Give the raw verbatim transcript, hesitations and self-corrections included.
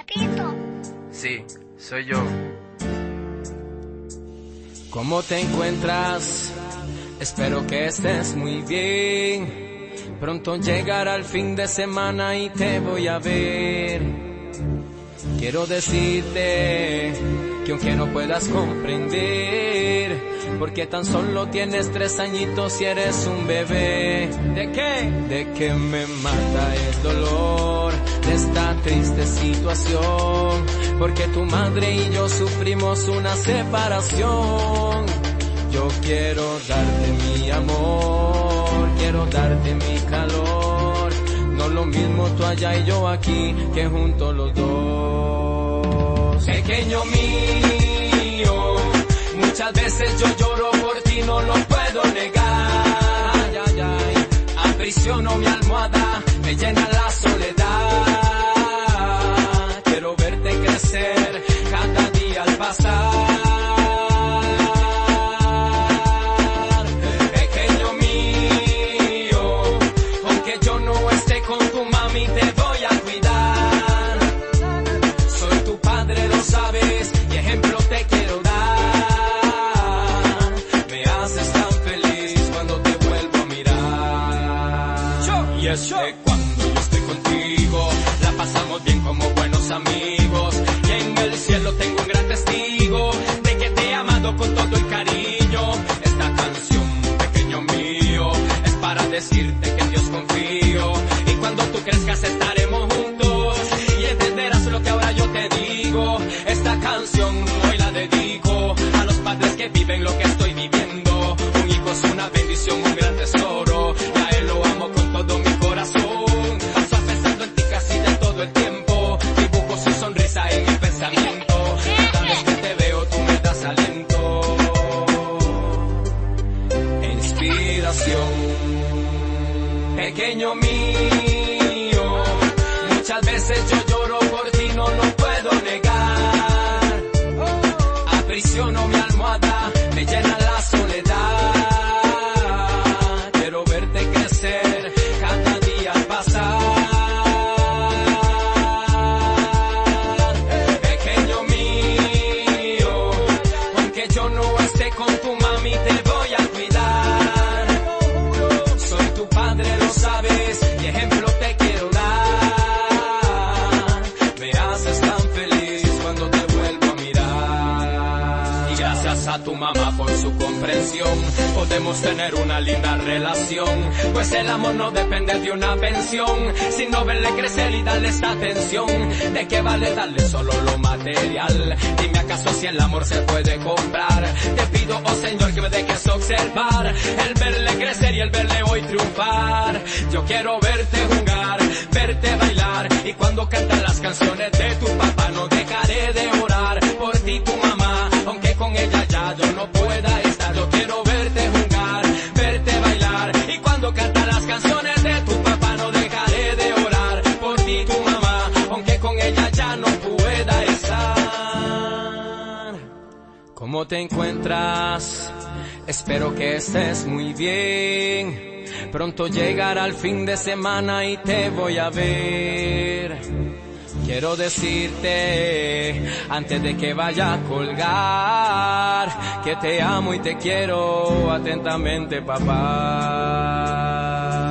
Paquito. Sí, soy yo. ¿Cómo te encuentras? Espero que estés muy bien. Pronto llegará el fin de semana y te voy a ver. Quiero decirte que aunque no puedas comprender, porque tan solo tienes tres añitos y eres un bebé. ¿De qué? De que me mata el dolor de esta triste situación, porque tu madre y yo sufrimos una separación. Yo quiero darte mi amor, quiero darte mi calor, no lo mismo tú allá y yo aquí, que juntos los dos. Pequeño mío, muchas veces yo lloro por ti, no lo puedo negar. Ay, ay, ay. Aprisiono mi almohada, me llena la soledad. Quiero verte crecer cada día al pasar. Pequeño mío, aunque yo no esté con tu mami, te voy a cuidar. Soy tu padre, lo sabes, y ejemplo te quiero dar. Me haces tan feliz cuando te vuelvo a mirar. Yo, y es que cuando yo estoy contigo, la pasamos bien como buenos amigos. Y en el cielo tengo un gran testigo de que te he amado con todo el cariño. Esta canción, pequeño mío, es para decirte que en Dios confío. Y cuando tú crezcas estaremos juntos y entenderás lo que ahora yo te digo. Esta canción hoy la dedico a los padres que viven lo que estoy viviendo. Un hijo es una bendición, un gran tesoro, y a él lo amo con todo mi corazón. Paso pensando en ti casi de todo el tiempo, dibujo su sonrisa en mi pensamiento. Cada vez que te veo tú me das aliento e inspiración. Pequeño mío, muchas veces yo lloro por ti, no lo puedo negar. Aprisiono mi almohada, me llena la soledad. Quiero verte crecer cada día al pasar. Pequeño mío, aunque yo no esté con tu mami, te voy a cuidar. Soy tu padre, lo sabes, y ejemplo te quiero dar. Me haces tan feliz cuando te vuelvo a mirar. Y gracias a tu mamá por su comprensión, podemos tener una linda relación. Pues el amor no depende de una pensión, sino verle crecer y darle esta atención. ¿De qué vale darle solo lo material? Dime acaso si el amor se puede comprar. Te pido, oh Señor, que me dejes observar el verle crecer y el verle hoy triunfar. Yo quiero verte jugar, verte bailar, y cuando cantan las canciones de tu papá no dejaré de orar por ti, tu mamá, aunque con ella ya yo no pueda estar. Yo quiero verte jugar, verte bailar, y cuando cantan las canciones de tu papá no dejaré de orar por ti, tu mamá, aunque con ella ya no pueda estar. ¿Cómo te encuentras? Espero que estés muy bien. Pronto llegará el fin de semana y te voy a ver. Quiero decirte, antes de que vaya a colgar, que te amo y te quiero atentamente, papá.